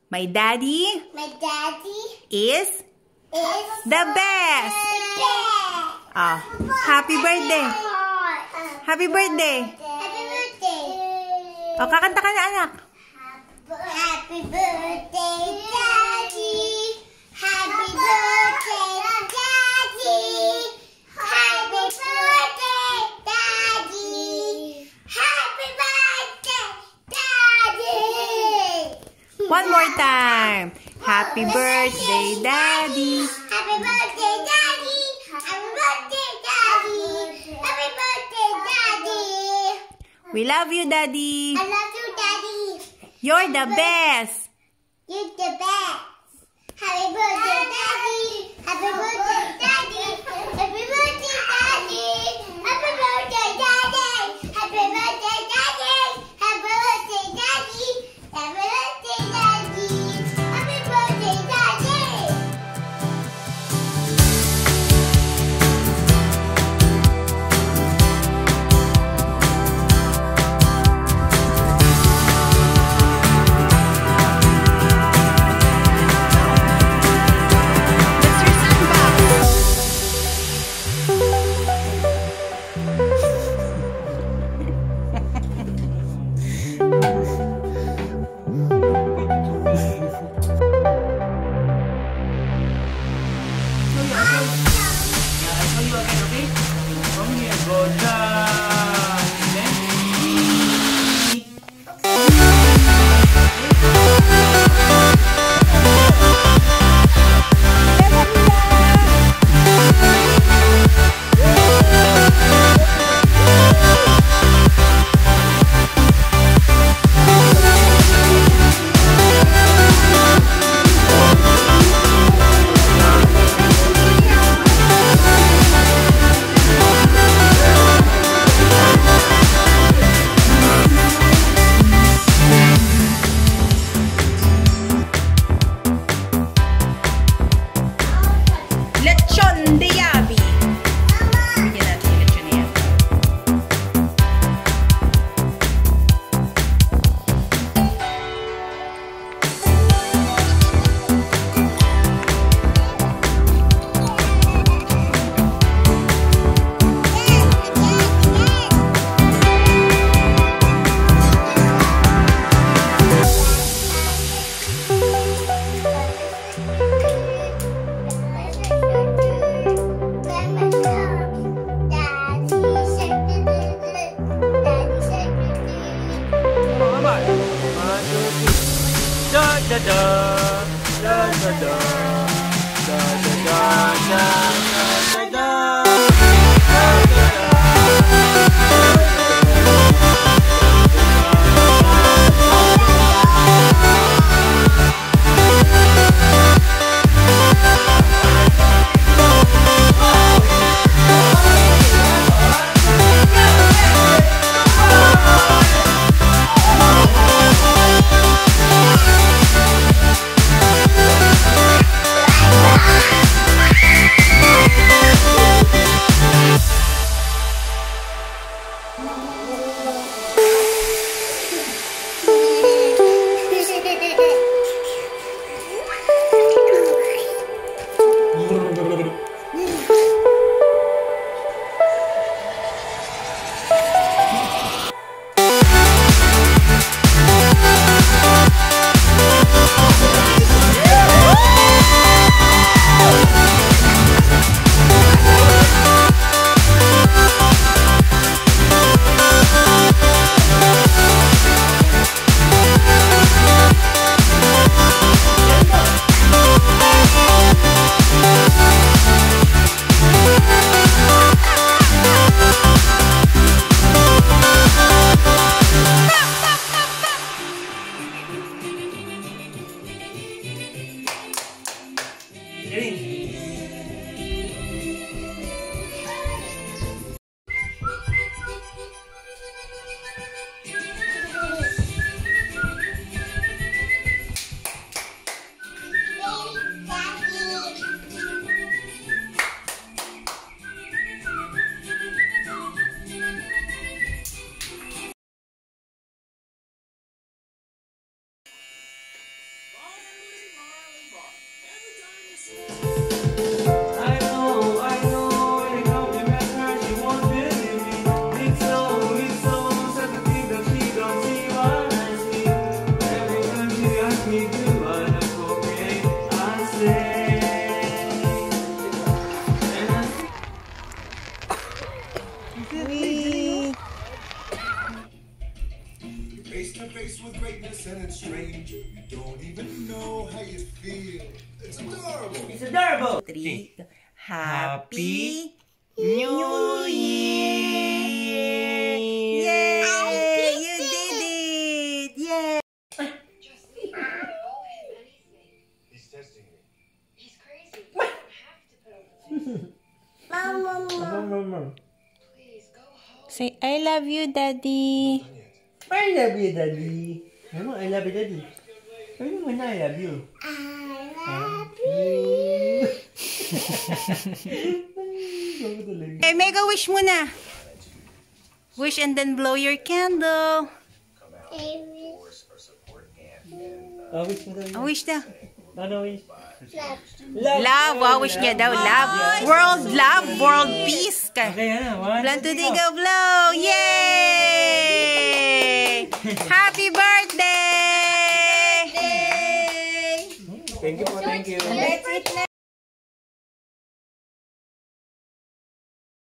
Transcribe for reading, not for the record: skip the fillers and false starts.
My daddy is the best. Oh, happy birthday. Happy birthday. Oh, kakanta ka na, anak. Happy birthday, Daddy. Happy birthday, Daddy. Happy birthday, Daddy. Happy birthday, Daddy. One more time. Happy birthday, Daddy. Happy birthday, Daddy. Happy birthday, Daddy. Happy birthday, Daddy. We love you, Daddy. I love you, Daddy. You're the best. You're the best. Happy birthday, Daddy. Happy birthday, Daddy. Happy birthday, Daddy. Happy birthday, Daddy. Happy birthday, Daddy. Happy birthday, Daddy. Happy birthday, Daddy. Happy birthday, Daddy. Da da da da da da da da da da. Bye. Face to face with greatness and it's strange. You don't even know how you feel. It's adorable. It's adorable. Happy New Year! Yay! You did it! Yay! He's testing me. He's crazy. You don't have to put up with it. Please go home. Say, I love you, Daddy. I love you, Daddy. Ano, I love you, Daddy. Ano mo na, I love you. I love you. Okay, make a wish muna. Wish and then blow your candle. Wish mo daw. Wish daw. Ano wish? Love. Wish niya daw. Love. World love. World peace. Okay, ano? One, Blow two, today, go. go blow. Yay! Happy